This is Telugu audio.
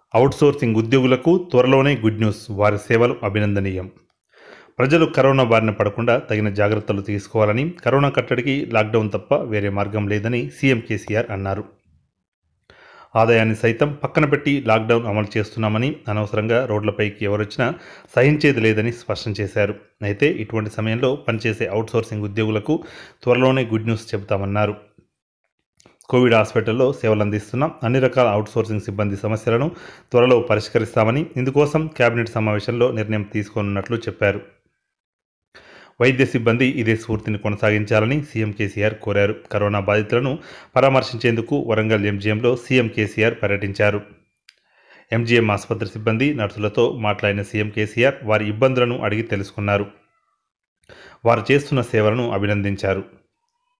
అవుట్సోర్సింగ్ ఉద్యోగులకు త్వరలోనే గుడ్ న్యూస్. వారి సేవలు అభినందనీయం. ప్రజలు కరోనా బారిన పడకుండా తగిన జాగ్రత్తలు తీసుకోవాలని, కరోనా కట్టడికి లాక్డౌన్ తప్ప వేరే మార్గం లేదని సీఎం కేసీఆర్ అన్నారు. ఆదాయాన్ని సైతం పక్కన పెట్టి లాక్డౌన్ అమలు చేస్తున్నామని, అనవసరంగా రోడ్లపైకి ఎవరొచ్చినా సహించేది లేదని స్పష్టం చేశారు. అయితే ఇటువంటి సమయంలో పనిచేసే అవుట్సోర్సింగ్ ఉద్యోగులకు త్వరలోనే గుడ్ న్యూస్ చెబుతామన్నారు. కోవిడ్ హాస్పిటల్లో సేవలందిస్తున్న అన్ని రకాల అవుట్సోర్సింగ్ సిబ్బంది సమస్యలను త్వరలో పరిష్కరిస్తామని, ఇందుకోసం కేబినెట్ సమావేశంలో నిర్ణయం తీసుకోనున్నట్లు చెప్పారు. వైద్య సిబ్బంది ఇదే స్ఫూర్తిని కొనసాగించాలని సీఎం కేసీఆర్ కోరారు. కరోనా బాధితులను పరామర్శించేందుకు వరంగల్ ఎంజీఎంలో సీఎం కేసీఆర్ పర్యటించారు. ఎంజీఎం ఆసుపత్రి సిబ్బంది, నర్సులతో మాట్లాడిన సీఎం కేసీఆర్ వారి ఇబ్బందులను అడిగి తెలుసుకున్నారు. వారు చేస్తున్న సేవలను అభినందించారు.